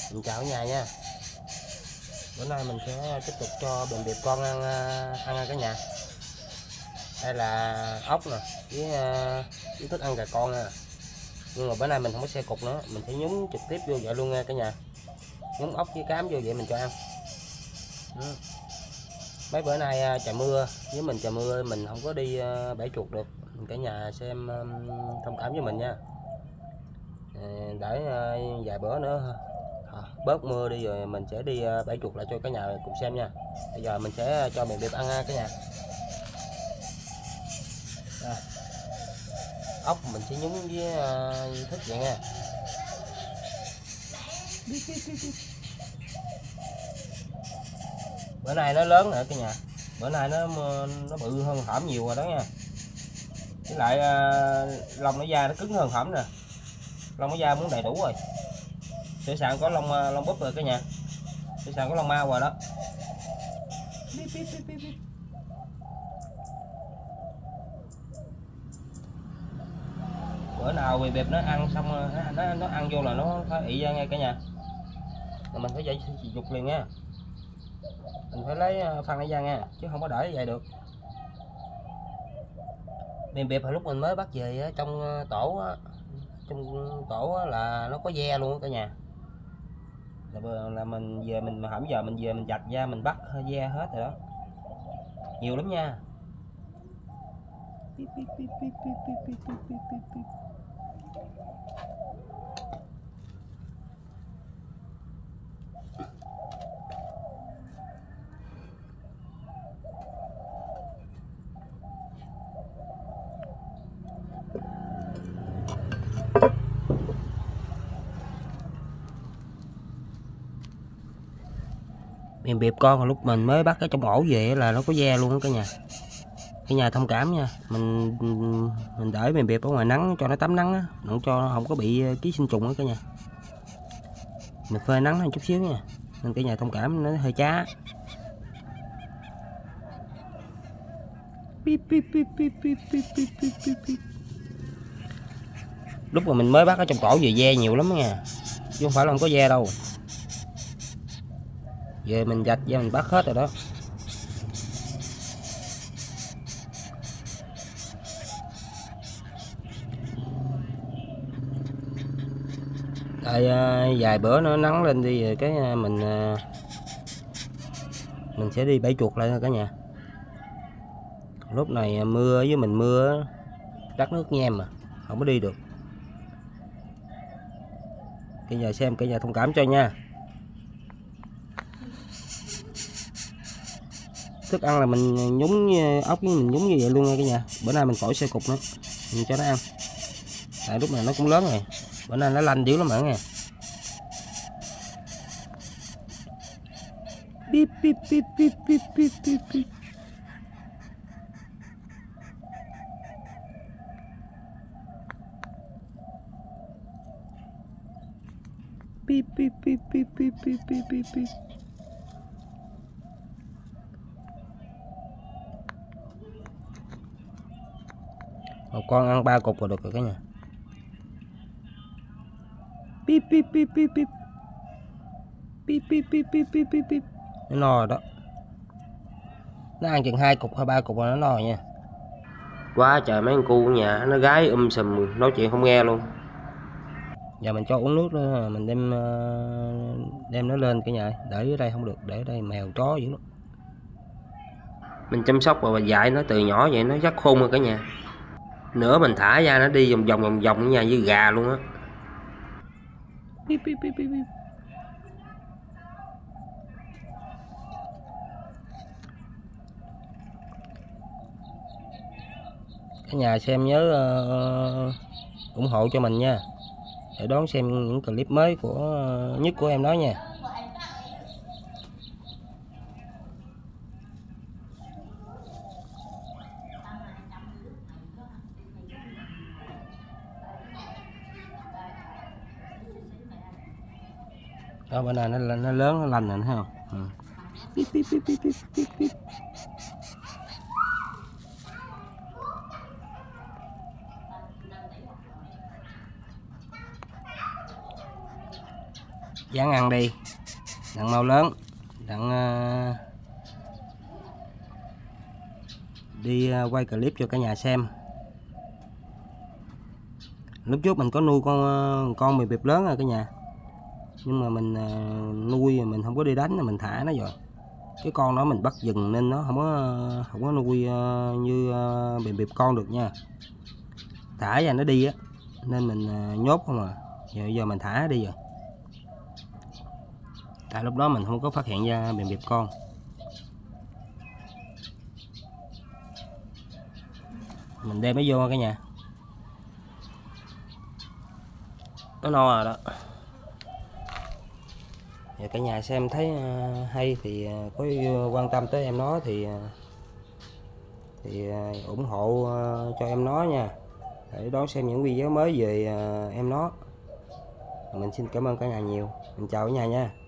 Mình chào cả nhà nha. Bữa nay mình sẽ tiếp tục cho bèn điệp con ăn cả nhà. Đây là ốc nè, với thích ăn gà con nè. Nhưng mà bữa nay mình không có xe cục nữa, mình sẽ nhúng trực tiếp vô vậy luôn nha cả nhà. Nhúng ốc với cám vô vậy mình cho ăn. Mấy bữa nay trời mưa, với mình trời mưa mình không có đi bẫy chuột được. Cả nhà xem thông cảm với mình nha. Để vài bữa nữa bớt mưa đi rồi mình sẽ đi bẫy chuột lại cho cả nhà cùng xem nha. Bây giờ mình sẽ cho bèn điệp ăn cả nhà. Đây. Ốc mình sẽ nhúng với thức vậy nha. Bữa nay nó lớn nữa cả nhà, bữa nay nó bự hơn hổm nhiều rồi đó nha. Với lại lông nó da nó cứng hơn hổm nè, lông nó da muốn đầy đủ rồi. Sữa sàn có lông búp rồi cả nhà, sữa sàn có lông mau rồi đó. Bữa nào bèn điệp nó ăn xong nó ăn vô là nó phải ị ra nghe cả nhà, rồi mình phải dậy dục liền nha. Mình phải lấy phân để ra nha, chứ không có để vậy được. Bèn điệp hồi lúc mình mới bắt về trong tổ là nó có ve luôn cả nhà. Là mình về mình hổm giờ mình về mình vạch ra mình bắt ve hết rồi đó, nhiều lắm nha. Bèn điệp con lúc mình mới bắt cái trong ổ về là nó có ve luôn đó cả nhà. Cả nhà thông cảm nha, mình để bèn điệp ở ngoài nắng cho nó tắm nắng á, đừng cho nó không có bị ký sinh trùng đó cả nhà. Mình phơi nắng hơn chút xíu nha, nên cả nhà thông cảm nó hơi chá. Lúc mà mình mới bắt ở trong tổ về ve nhiều lắm nha, chứ không phải là không có ve đâu. Về mình vạch ra mình bắt hết rồi đó. Tại vài bữa nó nắng lên đi rồi cái mình sẽ đi bẫy chuột lại thôi cả nhà. Lúc này mưa với mình mưa đất nước nhem mà không có đi được. Cả nhà xem, cả nhà thông cảm cho nha. Thức ăn là mình nhúng ốc với mình nhúng như vậy luôn nha cả nhà. Bữa nay mình khỏi xe cục nữa, mình cho nó ăn. Tại lúc này nó cũng lớn rồi, bữa nay nó lanh dữ lắm bạn nha. Bip bip bip bip bip bip bip bip. Bip bip bip bip bip bip bip bip bip. Một con ăn 3 cục là được rồi cả nhà. Bip bip bip bip bip. Bip bip bip bip bip bip bip. Nó no rồi đó. Nó ăn chừng 2 cục hay 3 cục là nó no rồi nha. Quá trời mấy con cu ở nhà nó gái sùm nói chuyện không nghe luôn. Giờ mình cho uống nước nữa, mình đem nó lên cả nhà, để ở đây không được, để ở đây mèo chó dữ lắm. Mình chăm sóc và dạy nó từ nhỏ vậy nó rất khôn rồi cả nhà. Nữa mình thả ra nó đi vòng vòng ở nhà như gà luôn á. Cả nhà xem nhớ ủng hộ cho mình nha, để đón xem những clip mới nhất của em đó nha. Đó, bữa nay nó lớn nó lành rồi thấy không? dán ăn đi đặng mau lớn, đặng đi quay clip cho cả nhà xem. Lúc trước mình có nuôi con bịp lớn rồi cả nhà, nhưng mà mình nuôi mình không có đi đánh, mình thả nó rồi. Cái con đó mình bắt dừng nên nó không có nuôi như bịp con được nha. Thả ra nó đi á, nên mình nhốt không à. Giờ mình thả đi rồi. Tại lúc đó mình không có phát hiện ra bịp con. Mình đem nó vô cả nhà. Nó no rồi đó. Và cả nhà xem thấy hay thì có quan tâm tới em nó thì ủng hộ cho em nó nha, để đón xem những video mới về em nó. Mình xin cảm ơn cả nhà nhiều. Mình chào cả nhà nha.